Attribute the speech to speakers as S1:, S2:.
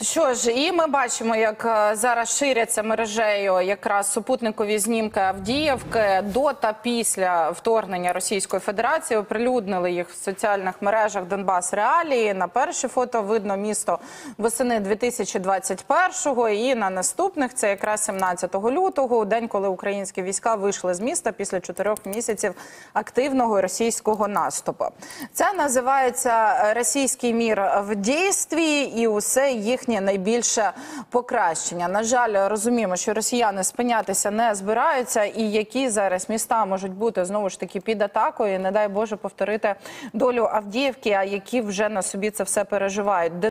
S1: Що ж, і ми бачимо, як зараз ширяться мережею якраз супутникові знімки Авдіївки до та після вторгнення Російської Федерації. Оприлюднили їх в соціальних мережах Донбас Реалії. На перше фото видно місто восени 2021-го і на наступних, це якраз 17 лютого, у день, коли українські війська вийшли з міста після 4 місяців активного російського наступу. Це називається «Російський мір в дійстві» і усе їхнє найбільше покращення. На жаль, розуміємо, що росіяни спинятися не збираються, і які зараз міста можуть бути, знову ж таки, під атакою, і, не дай Боже, повторити долю Авдіївки, а які вже на собі це все переживають.